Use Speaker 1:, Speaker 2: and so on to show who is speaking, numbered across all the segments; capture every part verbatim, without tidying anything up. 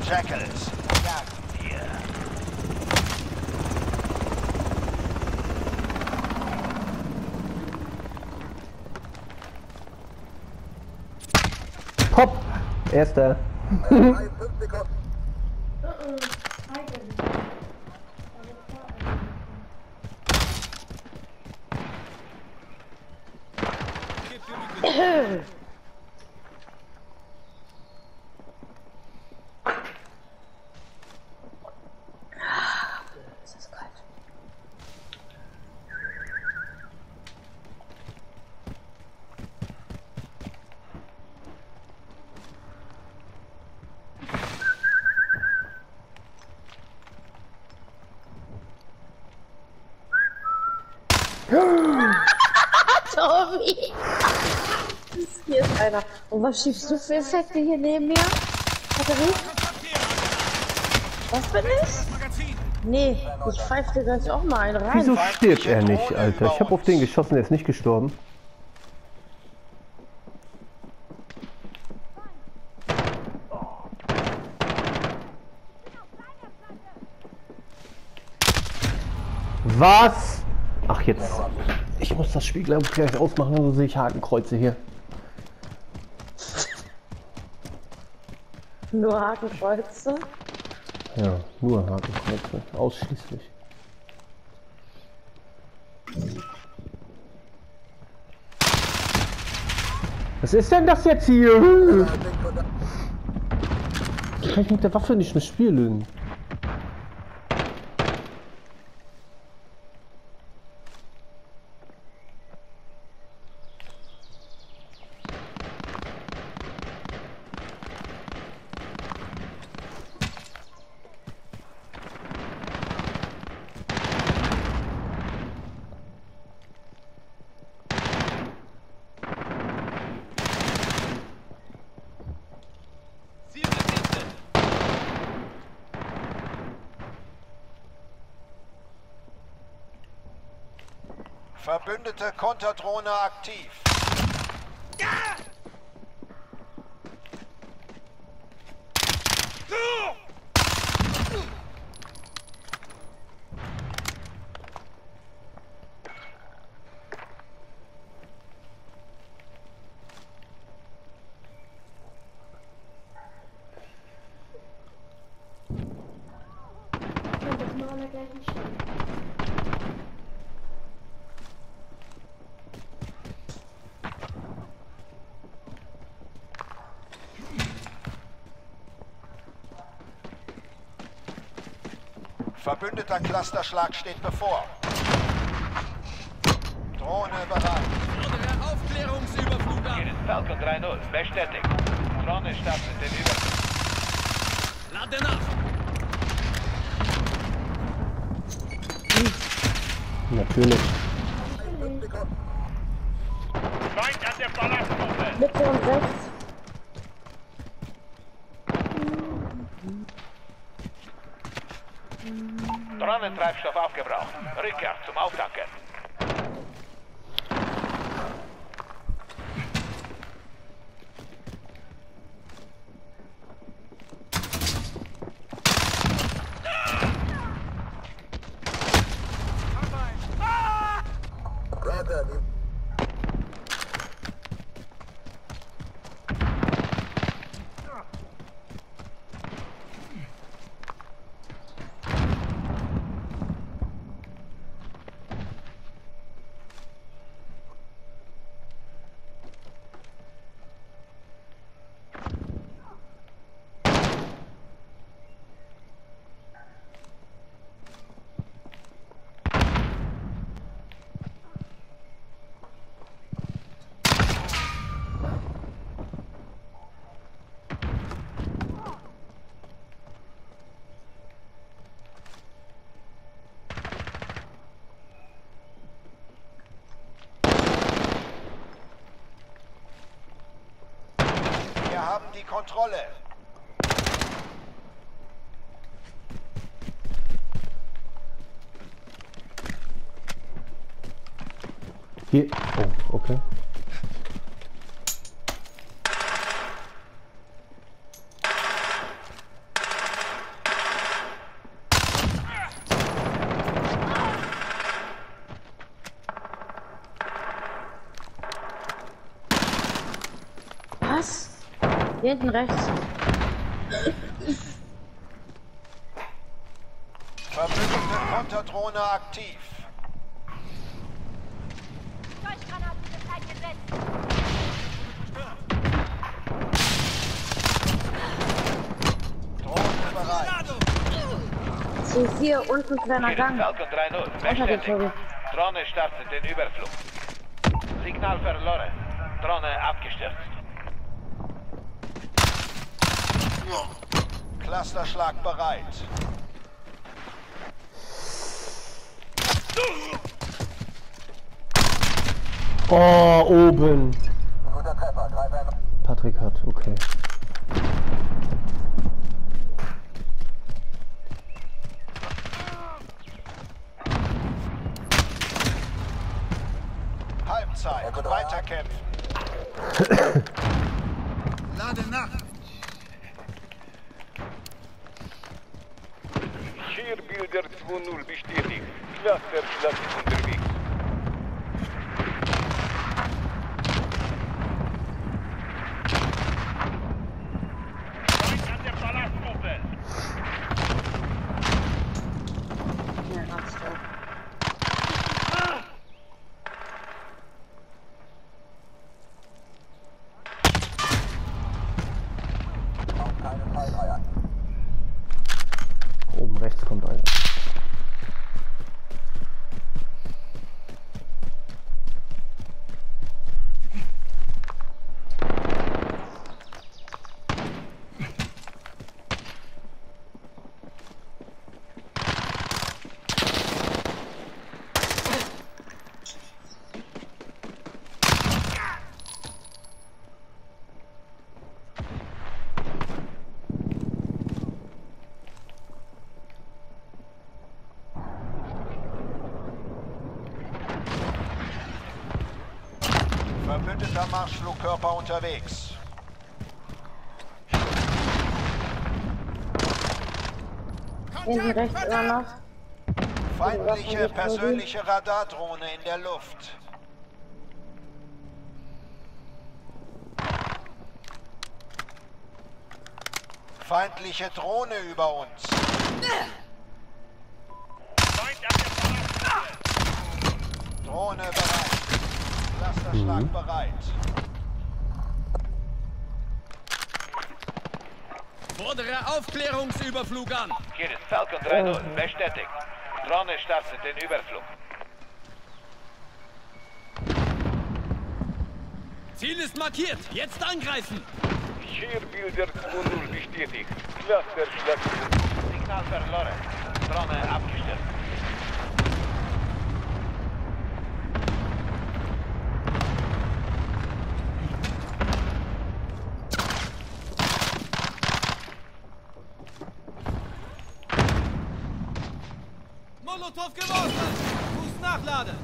Speaker 1: Jackals. Jagen wir.
Speaker 2: Hopp! Erster.
Speaker 3: Ist das kalt? Tobi! Hier ist einer. Und was schiebst du für Effekte hier neben mir? Batterie? Was bin ich? Nee, ich pfeife dir gleich auch mal einen rein.
Speaker 2: Wieso stirbt er nicht, Alter? Ich habe auf den geschossen, der ist nicht gestorben. Was? Ach jetzt. Ich muss das Spiel glaube ich gleich ausmachen, so sehe ich Hakenkreuze hier.
Speaker 3: Nur Hakenkreuze?
Speaker 2: Ja, nur Hakenkreuze. Ausschließlich. Was ist denn das jetzt hier? Kann ich mit der Waffe nicht mehr spielen?
Speaker 1: Verbündete Konterdrohne aktiv. Verbündeter Clusterschlag steht bevor. Drohne bereit.
Speaker 4: Unsere Aufklärungsüberflug an.
Speaker 5: Falcon drei null, bestätigt. Drohne startet den Überflug.
Speaker 4: Lade nach.
Speaker 2: Natürlich.
Speaker 5: Feind an der Ballastbombe.
Speaker 3: Mitte und rechts.
Speaker 5: Drohnentreibstoff aufgebraucht. Rückkehr zum Auftanken.
Speaker 1: Wir haben die Kontrolle.
Speaker 2: Hier. Oh, okay.
Speaker 3: Hier hinten rechts.
Speaker 1: Verbündete Konterdrohne aktiv. Drohne bereit.
Speaker 3: So, hier unten kleiner
Speaker 5: Hier ist
Speaker 3: Gang.
Speaker 5: Falcon drei null,
Speaker 3: Untergezogen.
Speaker 5: bestätigt. Drohne startet den Überflug. Signal verloren. Drohne abgestürzt.
Speaker 1: Clusterschlag bereit.
Speaker 2: Oh, oben. Patrick hat, okay.
Speaker 1: Halbzeit. Weiterkämpfen.
Speaker 4: Lade nach.
Speaker 5: Hier Bilder zwei null bestätigt. Clusterschlag ist unterwegs. Feind an der Ballastgruppe.
Speaker 3: Ja, hast du.
Speaker 2: Oben rechts kommt einer.
Speaker 1: Verbündeter Marschflugkörper unterwegs.
Speaker 3: Hinten rechts immer noch.
Speaker 1: Feindliche persönliche Radardrohne in der Luft. Feindliche Drohne über uns.
Speaker 5: Feind an der Ballastgruppe.
Speaker 1: Drohne bereit. Clusterschlag
Speaker 2: Mhm.
Speaker 1: bereit.
Speaker 4: Fordere Aufklärungsüberflug an.
Speaker 5: Hier ist Falcon drei null, bestätigt. Drohne startet den Überflug.
Speaker 4: Ziel ist markiert. Jetzt angreifen.
Speaker 5: Hier Bilder zwei null bestätigt. Clusterschlag. Signal verloren. Drohne abgestürzt.
Speaker 4: Molotow geworfen. Muss nachladen.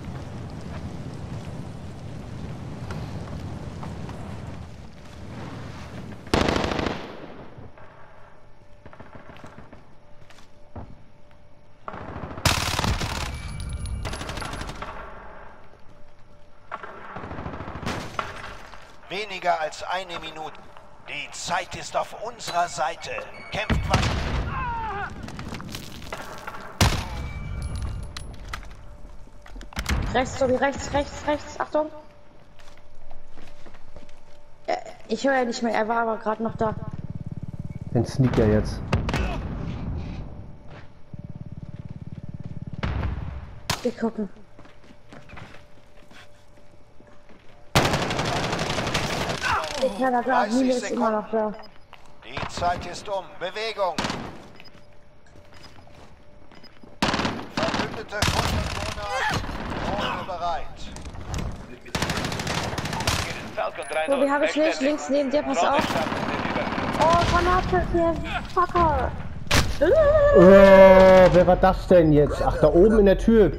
Speaker 1: Weniger als eine Minute. Die Zeit ist auf unserer Seite. Kämpft weiter.
Speaker 3: Rechts, Tobi, rechts, rechts, rechts. Achtung. Äh, Ich höre ja nicht mehr, er war aber gerade noch da.
Speaker 2: Den sneakt er jetzt.
Speaker 3: Wir gucken. Ich kann da klar,
Speaker 1: dreißig
Speaker 3: Mine ist immer noch da.
Speaker 1: Die Zeit ist um. Bewegung. Verbündete Konterdrohne. Drohne bereit.
Speaker 5: Hier ist Falcon drei null,
Speaker 3: Tobi, habe ich nicht.
Speaker 5: bestätigt.
Speaker 3: Links neben dir, pass
Speaker 5: Drohne
Speaker 3: auf.
Speaker 5: startet den Überflug.
Speaker 3: Oh, Granate, hier. Fucker.
Speaker 2: Oh, wer war das denn jetzt? Ach, da oben in der Tür.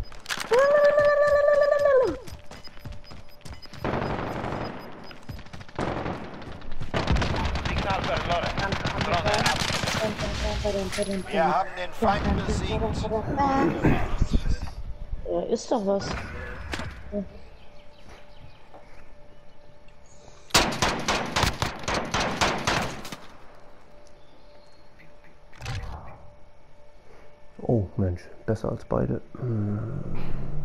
Speaker 5: Signal verloren. Drohne abgestürzt.
Speaker 1: Wir haben den Feind besiegt.
Speaker 3: Ja, ist doch was.
Speaker 2: Oh Mensch, besser als beide. Hm.